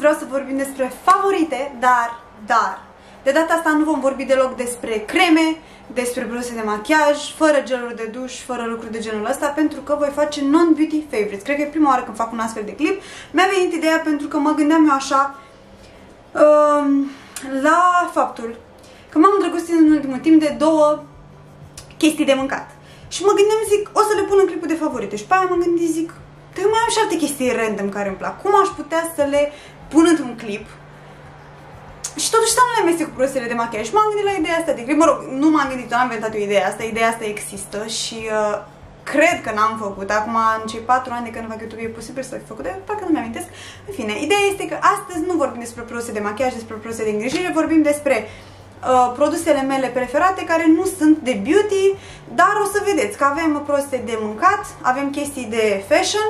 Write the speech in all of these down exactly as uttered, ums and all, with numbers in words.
vreau să vorbim despre favorite, dar, dar, de data asta nu vom vorbi deloc despre creme, despre produse de machiaj, fără geluri de duș, fără lucruri de genul ăsta, pentru că voi face non-beauty favorites. Cred că e prima oară când fac un astfel de clip. Mi-a venit ideea pentru că mă gândeam eu așa um, la faptul că m-am îndrăgostit în ultimul timp de două chestii de mâncat. Și mă gândeam, zic, o să le pun în clipul de favorite. Și pe aia mă gândit, zic, că mai am și alte chestii random care îmi plac. Cum aș putea să le pun într-un clip? Și totuși să nu le amestec cu produsele de machiaj. Și m-am gândit la ideea asta de clip. Mă rog, nu m-am gândit, nu am inventat eu ideea asta. Ideea asta există și uh, cred că n-am făcut. Acum, în cei patru ani de când fac YouTube, e posibil să fi făcut, dar parcă nu mi-amintesc. În fine, ideea este că astăzi nu vorbim despre produse de machiaj, despre produse de îngrijire, vorbim despre uh, produsele mele preferate care nu sunt de beauty, dar o să vedeți că avem produse de mâncat, avem chestii de fashion,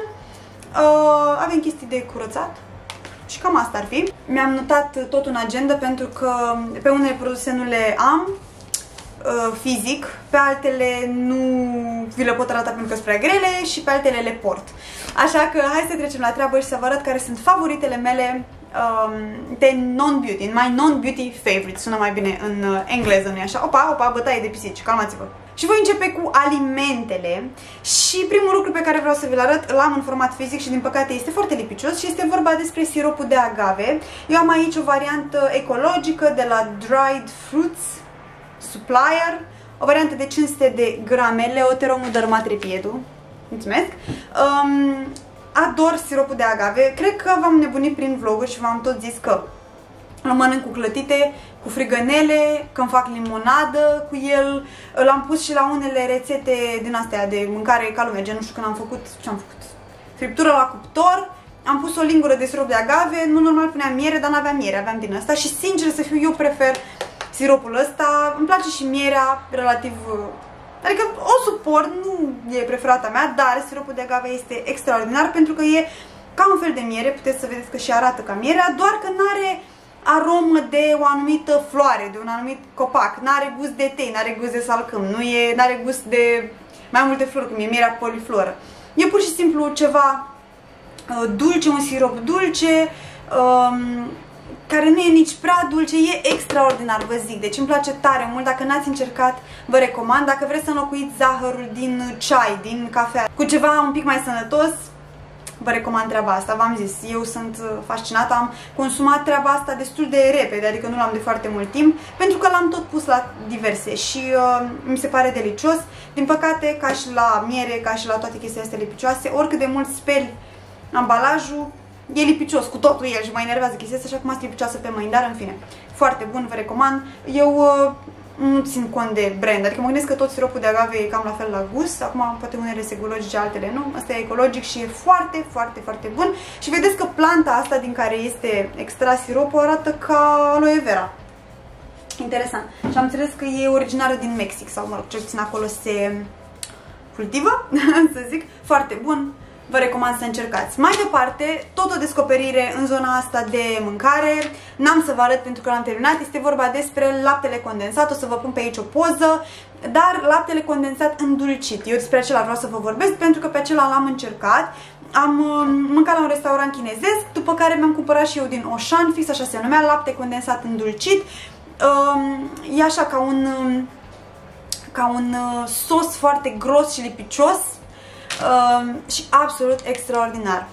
uh, avem chestii de curățat. Și cam asta ar fi. Mi-am notat tot în agenda pentru că pe unele produse nu le am uh, fizic, pe altele nu vi le pot arăta pentru că sunt prea grele și pe altele le port. Așa că hai să trecem la treabă și să vă arăt care sunt favoritele mele um, de non-beauty, my non-beauty favorites. Sună mai bine în engleză, nu-i așa? Opa, opa, bătaie de pisici, calmați-vă! Și voi începe cu alimentele și primul lucru pe care vreau să vi-l arăt l-am în format fizic și din păcate este foarte lipicios și este vorba despre siropul de agave. Eu am aici o variantă ecologică de la Dried Fruits Supplier, o variantă de cinci sute de grame, Leoteromu dermatrepiedu. Mulțumesc! Um, ador siropul de agave, cred că v-am nebunit prin vloguri și v-am tot zis că îl mănânc cu clătite, cu frigănele, când fac limonadă cu el. L-am pus și la unele rețete din astea de mâncare ca lumea, gen nu știu când am făcut, ce am făcut? Friptură la cuptor, am pus o lingură de sirop de agave, nu normal puneam miere, dar n-aveam miere, aveam din asta și sincer să fiu, eu prefer siropul ăsta, îmi place și mierea relativ, adică o suport, nu e preferata mea, dar siropul de agave este extraordinar pentru că e ca un fel de miere, puteți să vedeți că și arată ca mierea, doar că n-are aromă de o anumită floare, de un anumit copac, n-are gust de tei, n-are gust de salcâm, nu e, n-are gust de mai multe flori, cum e mierea polifloră. E pur și simplu ceva uh, dulce, un sirop dulce, um, care nu e nici prea dulce, e extraordinar, vă zic, deci îmi place tare mult, dacă n-ați încercat, vă recomand, dacă vreți să înlocuiți zahărul din ceai, din cafea, cu ceva un pic mai sănătos, vă recomand treaba asta, v-am zis, eu sunt fascinată, am consumat treaba asta destul de repede, adică nu l-am de foarte mult timp, pentru că l-am tot pus la diverse și uh, mi se pare delicios. Din păcate, ca și la miere, ca și la toate chestiile astea lipicioase, oricât de mult speli ambalajul, e lipicios cu totul el și mă enervează chestia asta, așa cum ați lipicioasă pe mâini, dar în fine, foarte bun, vă recomand. Eu uh, nu țin cont de brand, adică mă gândesc că tot siropul de agave e cam la fel la gust, acum poate unele sunt ecologice, altele nu, asta e ecologic și e foarte, foarte, foarte bun și vedeți că planta asta din care este extras siropul arată ca aloe vera. Interesant. Și am înțeles că e originară din Mexic sau, mă rog, cel puțin acolo se cultivă, să zic, foarte bun. Vă recomand să încercați. Mai departe, tot o descoperire în zona asta de mâncare. N-am să vă arăt pentru că l-am terminat. Este vorba despre laptele condensat. O să vă pun pe aici o poză. Dar laptele condensat îndulcit. Eu despre acela vreau să vă vorbesc pentru că pe acela l-am încercat. Am mâncat la un restaurant chinezesc, după care mi-am cumpărat și eu din Auchan, fix așa se numea, lapte condensat îndulcit. E așa ca un, ca un sos foarte gros și lipicios. Uh, și absolut extraordinar.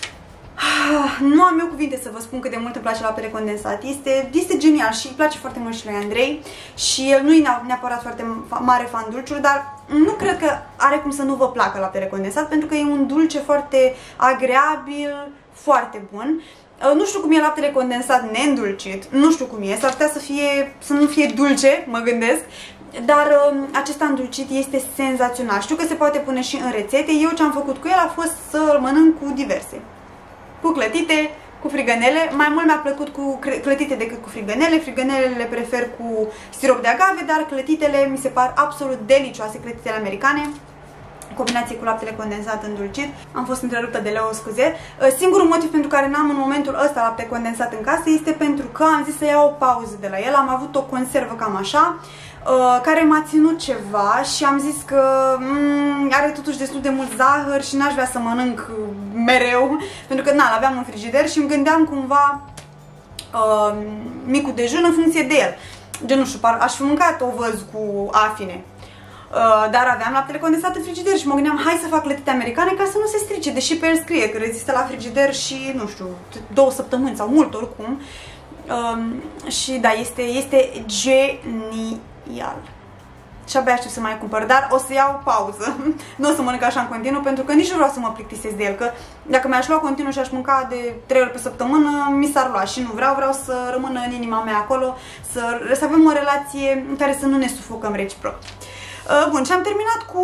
Nu am eu cuvinte să vă spun cât de mult îmi place laptele condensat. Este, este genial și îi place foarte mult și lui Andrei. Și el nu e neapărat foarte mare fan dulciuri, dar nu cred că are cum să nu vă placă laptele condensat, pentru că e un dulce foarte agreabil, foarte bun. Uh, nu știu cum e laptele condensat neîndulcit, nu știu cum e, s-ar putea să, fie, să nu fie dulce, mă gândesc. Dar uh, acesta îndulcit este senzațional. Știu că se poate pune și în rețete. Eu ce am făcut cu el a fost să-l mănânc cu diverse. Cu clătite, cu frigănele. Mai mult mi-a plăcut cu clătite decât cu frigănele. Frigănele le prefer cu sirop de agave, dar clătitele mi se par absolut delicioase, clătitele americane. Combinație cu laptele condensat îndulcit. Am fost întreruptă de Leo, scuze. Singurul motiv pentru care n-am în momentul ăsta lapte condensat în casă este pentru că am zis să iau o pauză de la el. Am avut o conservă cam așa. uh, care m-a ținut ceva și am zis că mm, are totuși destul de mult zahăr și n-aș vrea să mănânc mereu, pentru că na, l-aveam în frigider și îmi gândeam cumva uh, micul dejun în funcție de el. Gen, nu știu, aș fi mâncat ovăz cu afine. Uh, dar aveam laptele condensat în frigider și mă gândeam, hai să fac lătite americane ca să nu se strice, deși pe el scrie că rezistă la frigider și, nu știu, două săptămâni sau mult oricum. Uh, și da, este, este genial. Și abia știu să mai cumpăr, dar o să iau pauză. Nu o să mănânc așa în continuu, pentru că nici nu vreau să mă plictisesc de el, că dacă mi-aș lua continuu și aș mânca de trei ori pe săptămână, mi s-ar lua și nu vreau, vreau să rămână în inima mea acolo, să, să avem o relație în care să nu ne sufocăm reciproc. Bun, și am terminat cu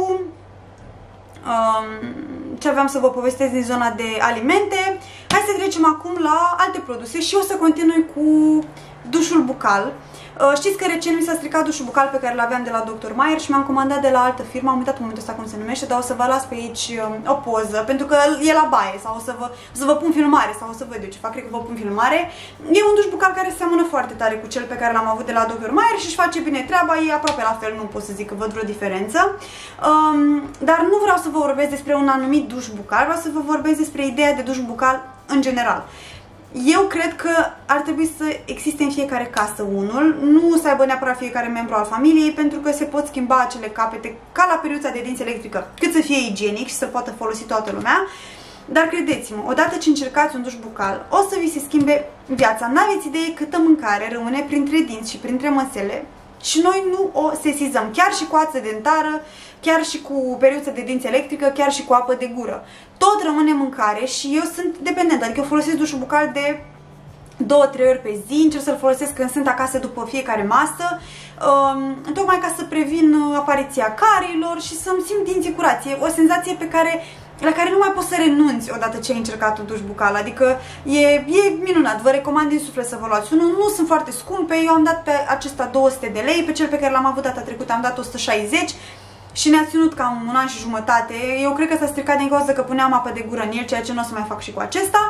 um, ce aveam să vă povestesc din zona de alimente. Hai să trecem acum la alte produse și o să continui cu dușul bucal. Uh, știți că recent mi s-a stricat dușul bucal pe care l-aveam de la doctor Mayer și mi-am comandat de la altă firmă, am uitat în momentul ăsta cum se numește, dar o să vă las pe aici um, o poză, pentru că e la baie sau o să vă, o să vă pun filmare sau o să văd eu ce fac, cred că vă pun filmare. E un duș bucal care seamănă foarte tare cu cel pe care l-am avut de la doctor Mayer și își face bine treaba, e aproape la fel, nu pot să zic că văd vreo diferență. Um, dar nu vreau să vă vorbesc despre un anumit duș bucal, vreau să vă vorbesc despre ideea de duș bucal în general. Eu cred că ar trebui să existe în fiecare casă unul, nu să aibă neapărat fiecare membru al familiei, pentru că se pot schimba acele capete ca la periuța de dinți electrică, cât să fie igienic și să poată folosi toată lumea. Dar credeți-mă, odată ce încercați un duș bucal, o să vi se schimbe viața. N-aveți idee câtă mâncare rămâne printre dinți și printre măsele și noi nu o sesizăm, chiar și cu ață dentară, chiar și cu periuță de dinți electrică, chiar și cu apă de gură. Tot rămâne mâncare și eu sunt dependentă, adică eu folosesc dușul bucal de două trei ori pe zi, încerc să-l folosesc când sunt acasă după fiecare masă, um, tocmai ca să previn apariția carilor și să-mi simt dinții curați. E o senzație pe care, la care nu mai poți să renunți odată ce ai încercat un duș bucal, adică e, e minunat, vă recomand din suflet să vă luați unul, nu sunt foarte scumpe, eu am dat pe acesta două sute de lei, pe cel pe care l-am avut data trecută am dat o sută șaizeci și ne-a ținut cam un an și jumătate. Eu cred că s-a stricat din cauza că puneam apă de gură în el, ceea ce nu o să mai fac și cu acesta.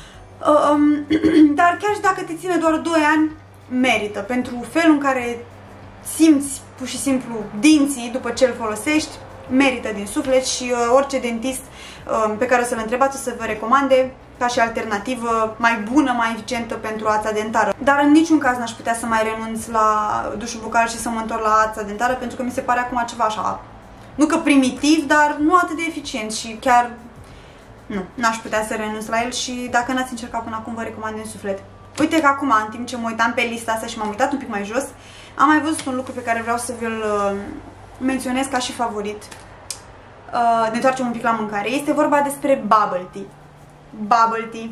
Um, dar chiar și dacă te ține doar doi ani, merită, pentru felul în care simți pur și simplu dinții după ce îl folosești, merită din suflet și uh, orice dentist uh, pe care o să-l întrebați o să vă recomande ca și alternativă mai bună, mai eficientă pentru ața dentară. Dar în niciun caz n-aș putea să mai renunț la dușul bucal și să mă întorc la ața dentară, pentru că mi se pare acum ceva așa, nu că primitiv, dar nu atât de eficient și chiar nu, n-aș putea să renunț la el și dacă n-ați încercat până acum, vă recomand din suflet. Uite că acum, în timp ce mă uitam pe lista asta și m-am uitat un pic mai jos, am mai văzut un lucru pe care vreau să vi-l uh, menționez ca și favorit. Uh, ne întoarcem un pic la mâncare. Este vorba despre bubble tea. Bubble tea.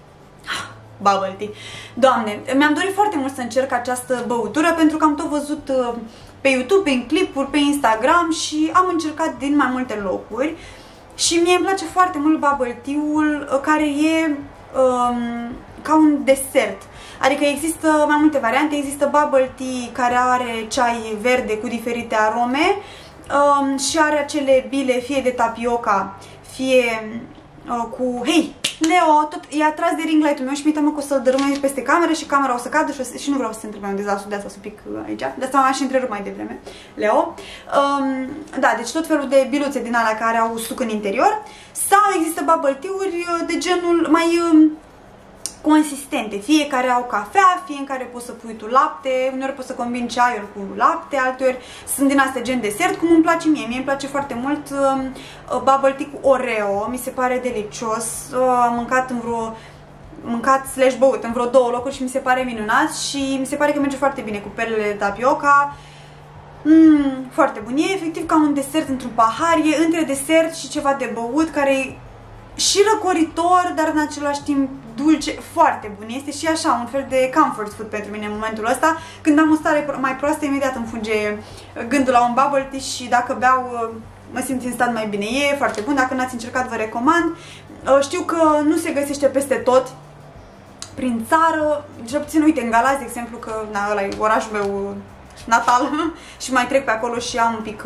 Bubble tea. Doamne, mi-am dorit foarte mult să încerc această băutură pentru că am tot văzut uh, pe YouTube, în clipuri, pe Instagram și am încercat din mai multe locuri. Și mie îmi place foarte mult bubble tea-ul uh, care e um, ca un desert. Adică există mai multe variante, există bubble tea care are ceai verde cu diferite arome um, și are acele bile fie de tapioca, fie uh, cu... Hei, Leo, tot e atras de ring light-ul meu și mi-e teamă că o să-l dărâmă peste cameră și camera o să cadă și, o să... și nu vreau să se întâmple un dezastru, de asta să pic aici, de asta m-am și întrerupt mai devreme, Leo. Um, da, deci tot felul de biluțe din alea care au suc în interior sau există bubble tea-uri de genul mai... Um, consistente, fie care au cafea, fie în care poți să pui tu lapte, uneori poți să combini ceaiul cu lapte, alteori sunt din astea gen desert, cum îmi place mie. Mie îmi place foarte mult uh, bubble tea cu Oreo, mi se pare delicios, uh, am mâncat în vreo mâncat slash băut în vreo două locuri și mi se pare minunat și mi se pare că merge foarte bine cu perlele de tapioca. Mm, foarte bun, e efectiv ca un desert într-un pahar, e între desert și ceva de băut care e și răcoritor, dar în același timp dulce, foarte bun. Este și așa un fel de comfort food pentru mine în momentul ăsta. Când am o stare mai proastă, imediat îmi fuge gândul la un bubble tea și dacă beau, mă simt instant mai bine. E foarte bun, dacă n-ați încercat, vă recomand. Știu că nu se găsește peste tot prin țară, cel puțin, uite, în Galați, de exemplu, că na, ăla e orașul meu natal și mai trec pe acolo și am un pic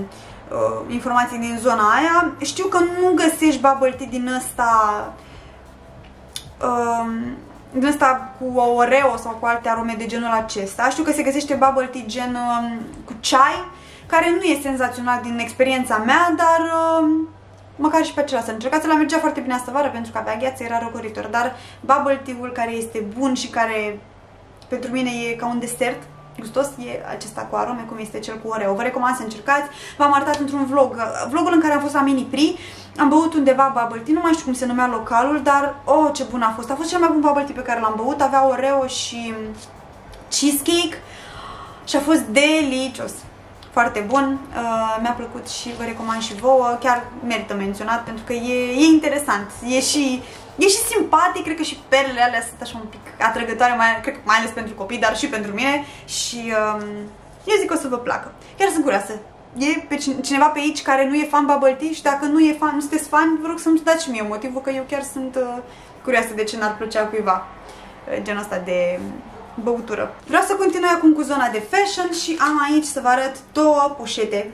Uh, informații din zona aia. Știu că nu găsești bubble tea din ăsta uh, din ăsta cu Oreo sau cu alte arome de genul acesta. Știu că se găsește bubble tea gen uh, cu ceai, care nu e senzațional din experiența mea, dar uh, măcar și pe acela să încercați. La mergea foarte bine astă vară pentru că avea gheață, era răcoritor, dar bubble tea-ul care este bun și care pentru mine e ca un desert gustos e acesta cu arome, cum este cel cu Oreo. Vă recomand să încercați. V-am arătat într-un vlog, vlogul în care am fost la Mini Pri. Am băut undeva bubble tea, nu mai știu cum se numea localul, dar oh, ce bun a fost. A fost cel mai bun bubble tea pe care l-am băut. Avea Oreo și cheesecake și a fost delicios. Foarte bun, uh, mi-a plăcut și vă recomand și vouă. Chiar merită menționat pentru că e, e interesant. E și E și simpatic, cred că și perlele alea sunt așa un pic atrăgătoare, mai, cred că mai ales pentru copii, dar și pentru mine. Și um, eu zic că o să vă placă. Chiar sunt curioasă. E pe cineva pe aici care nu e fan bubble tea și dacă nu e fan, nu sunteți fan, vă rog să-mi dați și mie motivul, că eu chiar sunt uh, curioasă de ce n-ar plăcea cuiva uh, genul ăsta de băutură. Vreau să continui acum cu zona de fashion și am aici să vă arăt două poșete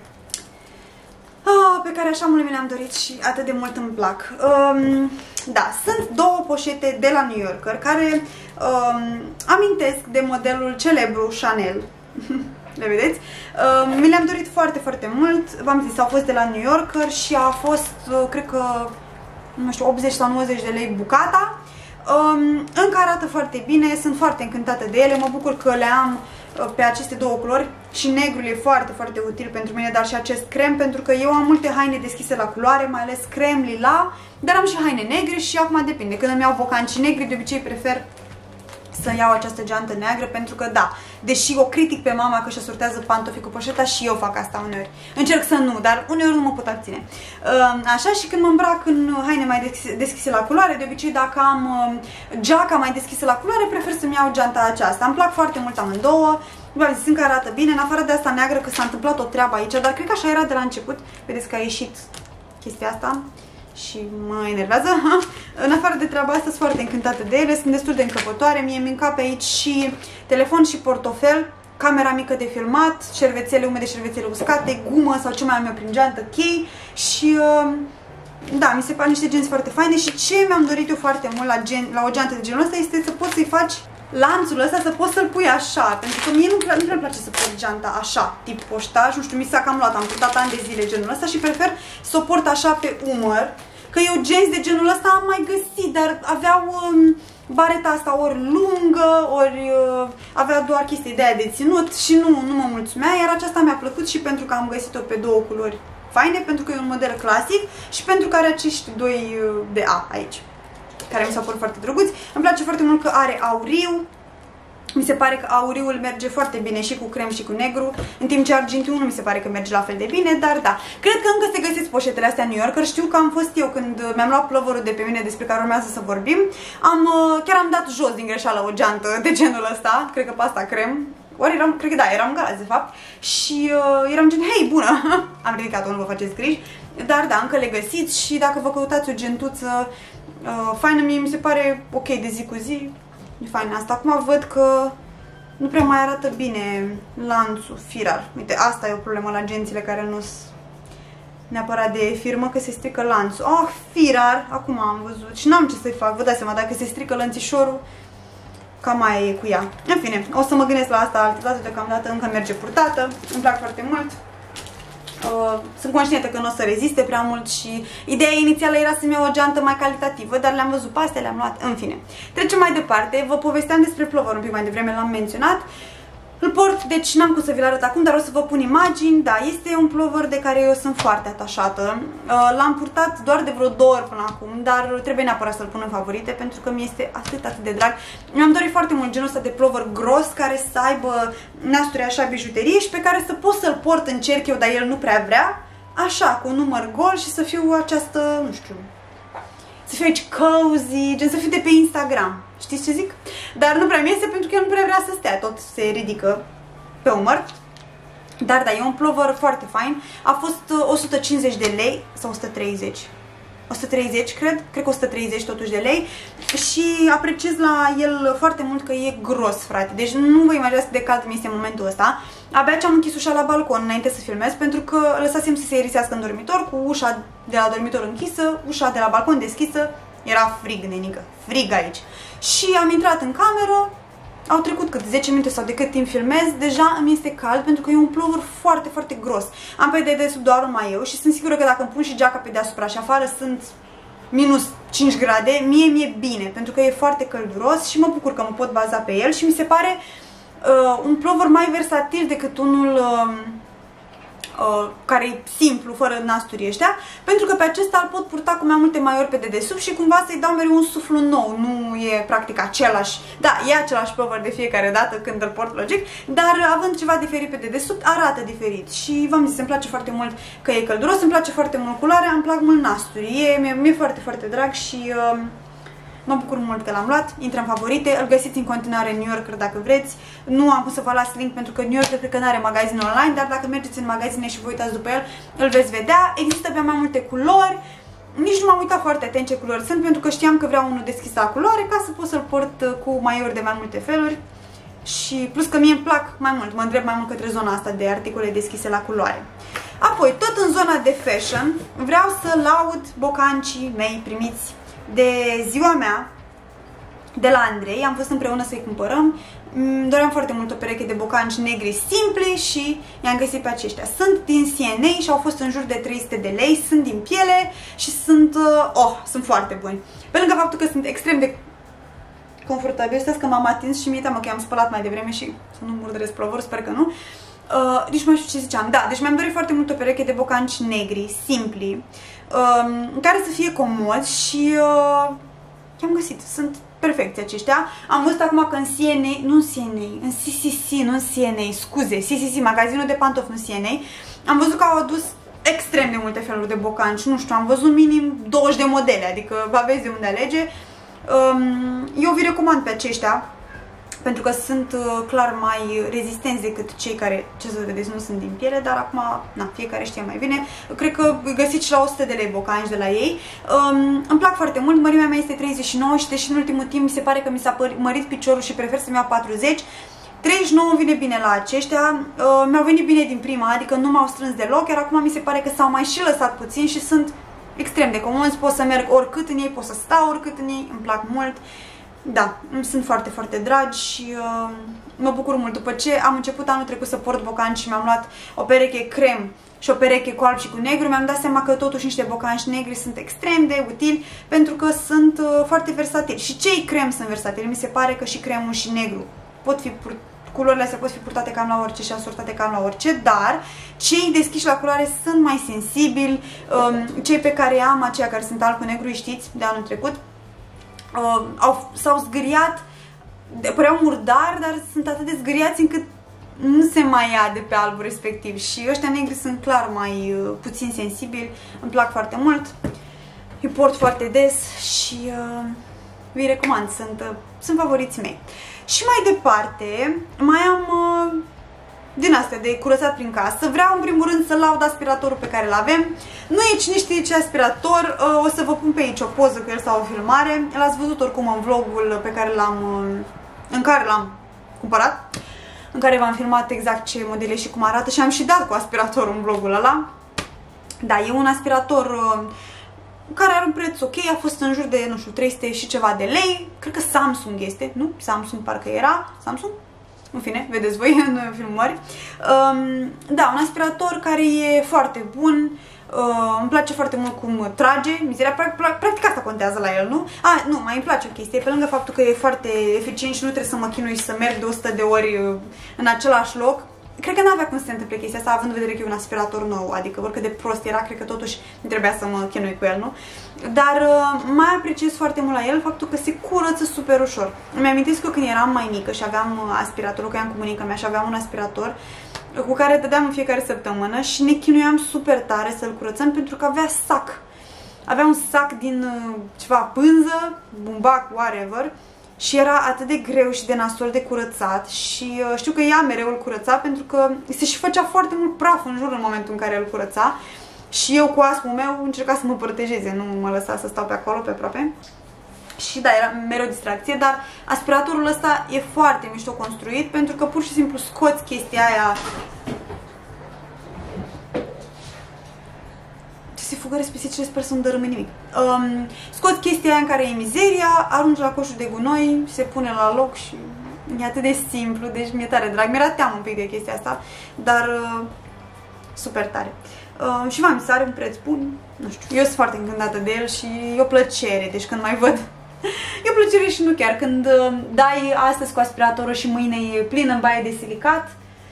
ah, pe care așa mult mi le-am dorit și atât de mult îmi plac. Um, Da, sunt două poșete de la New Yorker care um, amintesc de modelul celebru Chanel. Le vedeți? Um, mi le-am dorit foarte, foarte mult. V-am zis, au fost de la New Yorker și a fost, uh, cred că, nu știu, optzeci sau nouăzeci de lei bucata. Um, încă arată foarte bine, sunt foarte încântată de ele, mă bucur că le am uh, pe aceste două culori și negrul e foarte, foarte util pentru mine, dar și acest crem, pentru că eu am multe haine deschise la culoare, mai ales crem, lila, dar am și haine negre și acum depinde. Când îmi iau bocanci negri, de obicei prefer să iau această geantă neagră, pentru că da, deși o critic pe mama că și-a sortează pantofii cu poșeta, și eu fac asta uneori. Încerc să nu, dar uneori nu mă pot abține. Așa, și când mă îmbrac în haine mai deschise, deschise la culoare, de obicei dacă am geaca mai deschisă la culoare, prefer să-mi iau geanta aceasta. Îmi plac foarte mult amândouă. V-am zis că arată bine, în afară de asta neagră, că s-a întâmplat o treabă aici, dar cred că așa era de la început. Vedeți că a ieșit chestia asta și mă enervează. În afară de treaba asta, sunt foarte încântată de ele, sunt destul de încăpătoare. Mie mi încape aici și telefon și portofel, camera mică de filmat, șervețele umede, șervețele uscate, gumă sau ce mai am eu prin geantă, chei și da, mi se par niște genți foarte faine. Și ce mi-am dorit eu foarte mult la, gen, la o geantă de genul ăsta este să poți să-i faci lanțul ăsta, să poți să-l pui așa, pentru că mie nu prea, nu prea place să port geanta așa, tip poștaj, nu știu, mi s-a cam luat, am purtat ani de zile genul ăsta și prefer să o port așa pe umăr, că eu genți de genul ăsta am mai găsit, dar aveau um, bareta asta ori lungă, ori uh, avea doar chestii de aia de ținut și nu, nu mă mulțumea, iar aceasta mi-a plăcut și pentru că am găsit-o pe două culori faine, pentru că e un model clasic și pentru că are acești doi de A aici, care mi s-au părut foarte drăguți. Îmi place foarte mult că are auriu. Mi se pare că auriul merge foarte bine și cu crem și cu negru, în timp ce argintiul nu mi se pare că merge la fel de bine, dar da. Cred că încă se găsesc poșetele astea New Yorker. Știu că am fost eu când mi-am luat plovorul de pe mine, despre care urmează să vorbim. Am, chiar am dat jos din greșeală o geantă de genul ăsta, cred că pe asta crem. Ori eram, cred că da, eram în garaজ de fapt. Și uh, eram gen, hei, bună! Am ridicat-o, nu vă faceți griji. Dar da, încă le găsiți și dacă vă căutați o gentuță uh, faină, mie mi se pare ok de zi cu zi. E fain asta. Acum văd că nu prea mai arată bine lanțul firar. Uite, asta e o problemă la gențile care nu sunt neapărat de firmă, că se strică lanțul. Oh, firar! Acum am văzut și n-am ce să-i fac. Vă dați seama, dacă se strică lănțișorul, cam mai e cu ea. În fine, o să mă gândesc la asta altă dată, deocamdată încă merge purtată. Îmi plac foarte mult. Uh, sunt conștientă că nu o să reziste prea mult și ideea inițială era să-mi iau o geantă mai calitativă, dar le-am văzut pe astea, le-am luat, în fine. Trecem mai departe, vă povesteam despre plover un pic mai devreme, l-am menționat. Îl port, deci n-am cum să vi-l arăt acum, dar o să vă pun imagini. Da, este un plover de care eu sunt foarte atașată. L-am purtat doar de vreo două ori până acum, dar trebuie neapărat să-l pun în favorite, pentru că mi este atât, atât de drag. Mi-am dorit foarte mult genul ăsta de plover gros, care să aibă nasturi așa bijuterie și pe care să pot să-l port în cerchi eu, dar el nu prea vrea. Așa, cu un număr gol și să fiu această, nu știu, să fiu aici cozy, gen să fiu de pe Instagram. Știți ce zic? Dar nu prea mi iese pentru că el nu prea vrea să stea, tot se ridică pe umăr. Dar da, e un plover foarte fain. A fost o sută cincizeci de lei sau o sută treizeci. o sută treizeci, cred, cred că o sută treizeci totuși de lei. Și apreciez la el foarte mult că e gros, frate. Deci nu vă imaginați de cald mi este în momentul ăsta. Abia ce am închis ușa la balcon înainte să filmez, pentru că lăsasem să se irisească în dormitor, cu ușa de la dormitor închisă, ușa de la balcon deschisă. Era frig, nenică, frig aici. Și am intrat în cameră, au trecut cât zece minute sau de cât timp filmez, deja îmi este cald pentru că e un plover foarte, foarte gros. Am pe dedesubt doar un maieu și sunt sigură că dacă îmi pun și geaca pe deasupra și afară sunt minus cinci grade, mie mi-e bine, pentru că e foarte călduros și mă bucur că mă pot baza pe el și mi se pare uh, un plover mai versatil decât unul uh, uh, care e simplu, fără nasturi ăștia, pentru că pe acesta îl pot purta cu mai multe maiori pe dedesubt și cumva să-i dau mereu un suflu nou, nu e practic același, da, e același plover de fiecare dată când îl port, logic, dar având ceva diferit pe dedesubt, arată diferit și v-am zis, îmi place foarte mult că e călduros, îmi place foarte mult culoarea, îmi plac mult nasturii, mi-e mi foarte, foarte drag și uh, mă bucur mult că l-am luat, intră în favorite, îl găsiți în continuare în New Yorker dacă vreți. Nu am pus să vă las link pentru că New Yorker cred că nu are magazin online, dar dacă mergeți în magazine și vă uitați după el, îl veți vedea. Există pe mai multe culori, nici nu m-am uitat foarte atent ce culori sunt, pentru că știam că vreau unul deschis la culoare ca să pot să-l port cu maiori de mai multe feluri. Și plus că mie îmi plac mai mult, mă îndrept mai mult către zona asta de articole deschise la culoare. Apoi, tot în zona de fashion, vreau să laud bocancii mei primiți de ziua mea, de la Andrei. Am fost împreună să-i cumpărăm. Doream foarte mult o pereche de bocanci negri simpli și i-am găsit pe aceștia. Sunt din C N A și au fost în jur de trei sute de lei, sunt din piele și sunt, oh, sunt foarte buni. Pe lângă faptul că sunt extrem de confortabili, știți că m-am atins și mi-e teamă că i-am spălat mai devreme și să nu murdăresc plover, sper că nu. Uh, nici mai știu ce ziceam. Da, deci mi-am dorit foarte mult o pereche de bocanci negri, simpli, uh, în care să fie comozi și uh, i-am găsit. Sunt perfecți aceștia. Am văzut acum că în C N A, nu în C N A, în C C C, nu în C N A, scuze, C C C, magazinul de pantofi, nu C N A, am văzut că au adus extrem de multe feluri de bocanci. Nu știu, am văzut minim douăzeci de modele, adică aveți de unde alege. Um, eu vi recomand pe aceștia, pentru că sunt uh, clar mai rezistenți decât cei care, ce să vedeți, nu sunt din piele, dar acum, na, fiecare știe mai bine. Cred că găsiți și la o sută de lei bocanci de la ei. Um, îmi plac foarte mult, mărimea mea este treizeci și nouă și deși în ultimul timp mi se pare că mi s-a mărit piciorul și prefer să-mi iau patruzeci, treizeci și nouă vine bine la aceștia. Uh, mi-au venit bine din prima, adică nu m-au strâns deloc, iar acum mi se pare că s-au mai și lăsat puțin și sunt extrem de comozi, pot să merg oricât în ei, pot să stau oricât în ei, îmi plac mult. Da, îmi sunt foarte, foarte dragi și uh, mă bucur mult. După ce am început anul trecut să port bocanci și mi-am luat o pereche crem și o pereche cu alb și cu negru, mi-am dat seama că totuși niște bocanci negri sunt extrem de utili pentru că sunt uh, foarte versatili. Și cei crem sunt versatili, mi se pare că și cremul și negru pot fi pur culorile astea pot fi purtate cam la orice și asortate cam la orice, dar cei deschiși la culoare sunt mai sensibili, um, cei pe care am, aceia care sunt alb cu negru, știți, de anul trecut, uh, au, s-au zgâriat, păreau murdari, dar sunt atât de zgâriați încât nu se mai ia de pe albul respectiv și ăștia negri sunt clar mai uh, puțin sensibili, îmi plac foarte mult, îi port foarte des și uh, vi recomand, sunt, uh, sunt favoriții mei. Și mai departe, mai am uh, din astea de curățat prin casă. Vreau în primul rând să laud aspiratorul pe care îl avem. Nu e cine știe ce aspirator, uh, o să vă pun pe aici o poză cu el sau o filmare. L-ați văzut oricum în vlogul pe care l-am, uh, în care l-am cumpărat, în care v-am filmat exact ce modele și cum arată și am și dat cu aspiratorul în vlogul ăla. Da, e un aspirator uh, care are un preț ok, a fost în jur de, nu știu, trei sute și ceva de lei. Cred că Samsung este, nu? Samsung parcă era, Samsung? În fine, vedeți voi în filmări. Um, da, un aspirator care e foarte bun, uh, îmi place foarte mult cum trage, mizeria, practic asta contează la el, nu? A, nu, mai îmi place o chestie, pe lângă faptul că e foarte eficient și nu trebuie să mă chinui și să merg de o sută de ori uh, în același loc. Cred că n-avea cum să se întâmple chestia asta, având în vedere că e un aspirator nou, adică oricât de prost era, cred că totuși trebuia să mă chinui cu el, nu? Dar uh, mai apreciez foarte mult la el faptul că se curăță super ușor. Îmi amintesc că când eram mai mică și aveam aspiratorul, că eram cu bunica mea și aveam un aspirator cu care dădeam în fiecare săptămână și ne chinuiam super tare să-l curățăm pentru că avea sac. Avea un sac din uh, ceva pânză, bumbac, whatever, și era atât de greu și de nasol de curățat și uh, știu că ea mereu îl curăța pentru că se și făcea foarte mult praf în jur în momentul în care îl curăța și eu cu aspul meu încerca să mă protejeze, nu mă lăsa să stau pe acolo, pe aproape. Și da, era mereu distracție, dar aspiratorul ăsta e foarte mișto construit pentru că pur și simplu scoți chestia aia. Ce se fugă adevărat pisicile, sper să nu dărâme nimic. Um, scoți chestia aia în care e mizeria, arunci la coșul de gunoi, se pune la loc și e atât de simplu, deci mi-e tare drag. Mi-era teamă un pic de chestia asta, dar uh, super tare. Uh, și v-am zis, are un preț bun, nu știu, eu sunt foarte încântată de el și e o plăcere, deci când mai văd, e o plăcere și nu chiar, când uh, dai astăzi cu aspiratorul și mâine e plin în baie de silicat,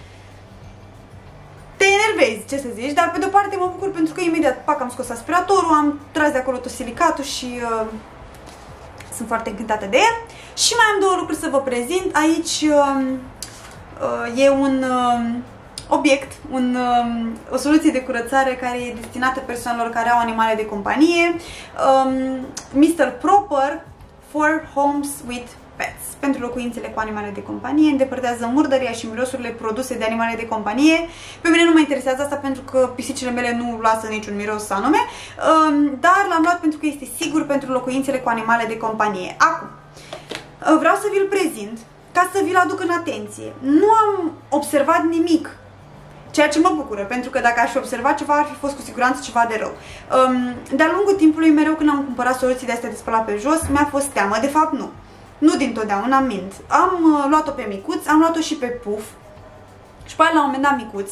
te enervezi, ce să zici, dar pe de-o parte mă bucur pentru că imediat, pac, am scos aspiratorul, am tras de acolo tot silicatul și uh, sunt foarte încântată de el. Și mai am două lucruri să vă prezint. Aici uh, uh, e un uh, obiect, un, uh, o soluție de curățare care e destinată persoanelor care au animale de companie. Um, mister Proper for Homes with Pets. Pentru locuințele cu animale de companie, îndepărtează murdăria și mirosurile produse de animale de companie. Pe mine nu mă interesează asta pentru că pisicile mele nu lasă niciun miros anume, dar l-am luat pentru că este sigur pentru locuințele cu animale de companie. Acum, vreau să vi-l prezint ca să vi-l aduc în atenție. Nu am observat nimic, ceea ce mă bucură, pentru că dacă aș fi observat ceva, ar fi fost cu siguranță ceva de rău. De-a lungul timpului, mereu când am cumpărat soluții de astea de spălat pe jos, mi-a fost teamă. De fapt, nu. Nu dintotdeauna, mint. Am uh, luat-o pe micuț, am luat-o și pe puf și pe aia la un moment dat micuț.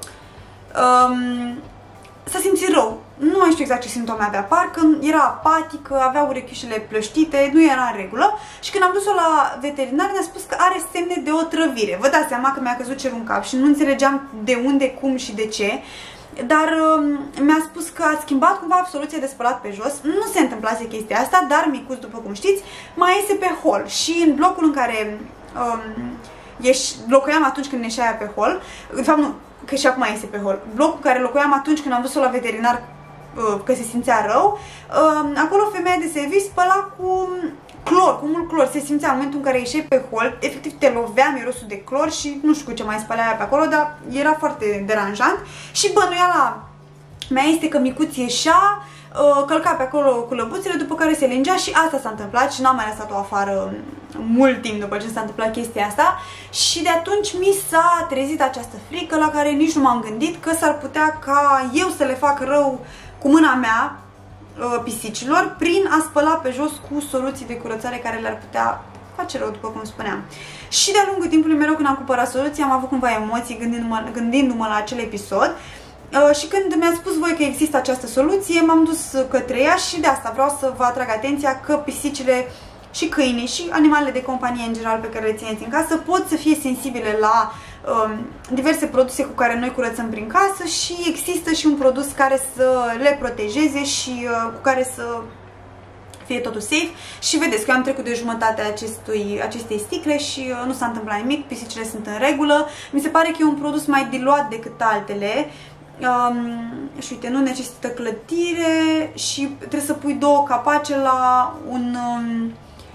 Um, S-a simțit rău. Nu mai știu exact ce simptome avea, parcă era apatică, avea urechiușele plăștite, nu era în regulă și când am dus-o la veterinar ne-a spus că are semne de otrăvire. Vă dați seama că mi-a căzut cerul în cap și nu înțelegeam de unde, cum și de ce. Dar um, mi-a spus că a schimbat cumva soluția de spălat pe jos. Nu se întâmplase chestia asta, dar micuț, după cum știți, mai iese pe hol. Și în blocul în care um, ieși, locuiam atunci când ieșea aia pe hol, de fapt nu, că și acum iese pe hol, blocul în care locuiam atunci când am dus-o la veterinar uh, că se simțea rău, uh, acolo femeia de serviciu spăla cu clor, cu mult clor. Se simțea în momentul în care ieșeai pe hol, efectiv te lovea mirosul de clor și nu știu cu ce mai spălea aia pe acolo, dar era foarte deranjant. Și bănuiala mea este că micuț ieșea, călca pe acolo cu lăbuțele, după care se lingea și asta s-a întâmplat și n-am mai lăsat-o afară mult timp după ce s-a întâmplat chestia asta și de atunci mi s-a trezit această frică la care nici nu m-am gândit că s-ar putea ca eu să le fac rău cu mâna mea pisicilor prin a spăla pe jos cu soluții de curățare care le-ar putea face rău, după cum spuneam. Și de-a lungul timpului, mereu când am cumpărat soluții, am avut cumva emoții gândindu-mă, gândindu-mă la acel episod. Uh, și când mi-a spus voi că există această soluție, m-am dus către ea și de asta vreau să vă atrag atenția că pisicile și câinii și animalele de companie în general pe care le țineți în casă pot să fie sensibile la uh, diverse produse cu care noi curățăm prin casă și există și un produs care să le protejeze și uh, cu care să fie totul safe. Și vedeți că eu am trecut de jumătatea acestui, acestei sticle și uh, nu s-a întâmplat nimic, pisicile sunt în regulă. Mi se pare că e un produs mai diluat decât altele. Um, și uite, nu necesită clătire și trebuie să pui două capace la un... Um,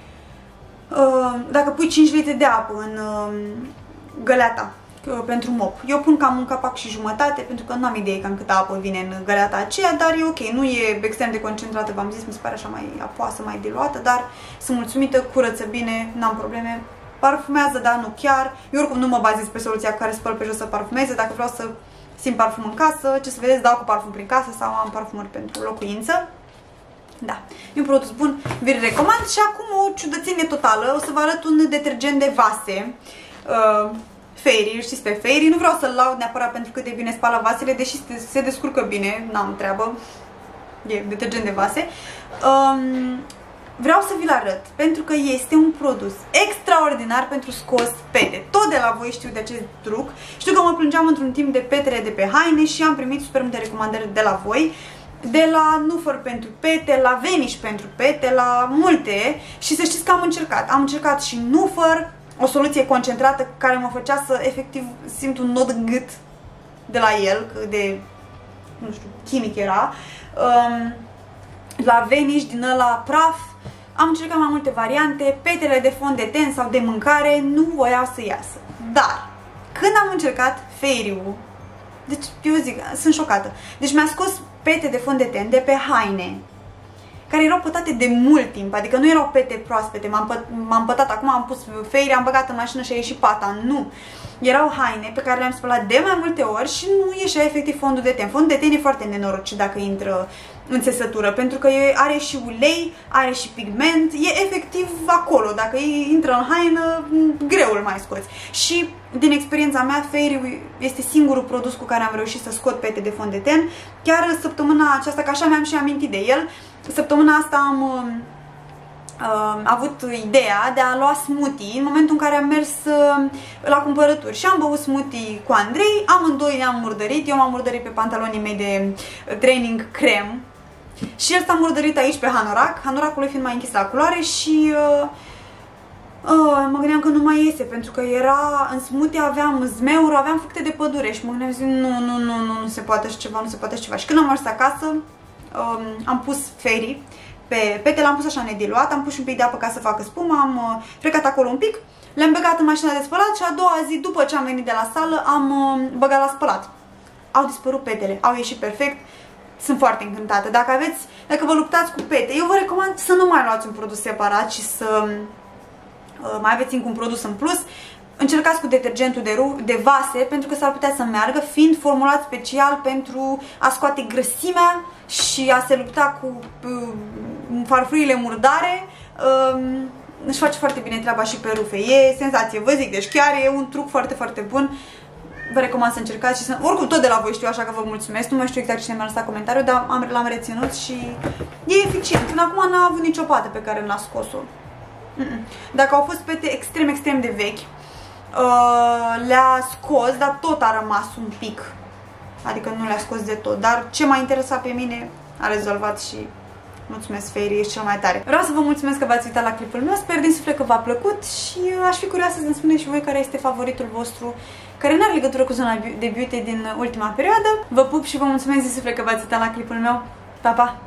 uh, dacă pui cinci litri de apă în um, găleata uh, pentru mop. Eu pun cam un capac și jumătate pentru că nu am idee cam câtă apă vine în găleata aceea, dar e ok, nu e extrem de concentrată, v-am zis, mi se pare așa mai apoasă, mai diluată, dar sunt mulțumită, curăță bine, n-am probleme. Parfumează, dar nu chiar. Eu oricum nu mă bazez pe soluția cu care spăl pe jos să parfumeze, dacă vreau să simt parfum în casă, ce să vedeți, dau cu parfum prin casă sau am parfumuri pentru locuință. Da, e un produs bun, vi-l recomand. Și acum o ciudățenie totală, o să vă arăt un detergent de vase, uh, Fairy, știți pe Fairy, nu vreau să-l laud neapărat pentru că de bine spală vasele, deși se descurcă bine, n-am treabă, e detergent de vase. Um, Vreau să vi-l arăt, pentru că este un produs extraordinar pentru scos pete. Tot de la voi știu de acest truc. Știu că mă plângeam într-un timp de petele de pe haine și am primit super multe recomandări de la voi. De la Nufer pentru pete, la Vanish pentru pete, la multe. Și să știți că am încercat. Am încercat și Nufer, o soluție concentrată care mă făcea să efectiv simt un nod în gât de la el, de, nu știu, chimic era. Um, la Vanish din ăla praf. Am încercat mai multe variante, petele de fond de ten sau de mâncare nu voiau să iasă. Dar, când am încercat Fairy-ul, deci eu zic, sunt șocată. Deci mi-a scos pete de fond de ten de pe haine, care erau pătate de mult timp, adică nu erau pete proaspete, m-am pătat acum, am pus Fairy, am băgat în mașină și a ieșit pata, nu. erau haine pe care le-am spălat de mai multe ori și nu ieșea efectiv fondul de ten. Fondul de ten e foarte nenorocit dacă intră în țesătură, pentru că are și ulei, are și pigment, e efectiv acolo. Dacă intră în haină, greu îl mai scoți. Și din experiența mea, Fairy este singurul produs cu care am reușit să scot pete de fond de ten. Chiar săptămâna aceasta, că așa mi-am și amintit de el, săptămâna asta am uh, avut ideea de a lua smoothie în momentul în care am mers uh, la cumpărături și am băut smoothie cu Andrei, amândoi ne-am murdărit, eu m-am murdărit pe pantalonii mei de training crem și el s-a murdărit aici pe hanorac, hanoracul lui fiind mai închis la culoare și uh, uh, mă gândeam că nu mai iese, pentru că era în smoothie, aveam zmeuri, aveam fructe de pădure și mă gândeam zi, nu, nu, nu, nu, nu se poate așa ceva, nu se poate așa ceva. Și când am ajuns acasă, uh, am pus Fairy pe pete, l-am pus așa nediluat, am pus și un pic de apă ca să facă spumă, am uh, frecat acolo un pic, le-am băgat în mașina de spălat și a doua zi, după ce am venit de la sală, am uh, băgat la spălat. Au dispărut petele, au ieșit perfect. Sunt foarte încântată. Dacă aveți, dacă vă luptați cu pete, eu vă recomand să nu mai luați un produs separat și să uh, mai aveți încă un produs în plus. Încercați cu detergentul de, ru de vase, pentru că s-ar putea să meargă, fiind formulat special pentru a scoate grăsimea și a se lupta cu uh, farfurile murdare. Uh, își face foarte bine treaba și pe rufe. E senzație, vă zic, deci chiar e un truc foarte, foarte bun. Vă recomand să încercați și să... Oricum tot de la voi știu, așa că vă mulțumesc. Nu mai știu exact cine mi-a lăsat comentariu, dar l-am reținut și e eficient. Până acum n-a avut nicio pată pe care n-a scos-o. Mm -mm. Dacă au fost pete extrem, extrem de vechi, uh, le-a scos, dar tot a rămas un pic. Adică nu le-a scos de tot. Dar ce m-a interesat pe mine a rezolvat și... Mulțumesc, Fairy, ești cel mai tare. Vreau să vă mulțumesc că v-ați uitat la clipul meu, sper din suflet că v-a plăcut și aș fi curioasă să-mi spuneți și voi care este favoritul vostru, care nu are legătură cu zona de beauty din ultima perioadă. Vă pup și vă mulțumesc din suflet că v-ați uitat la clipul meu. Pa, pa!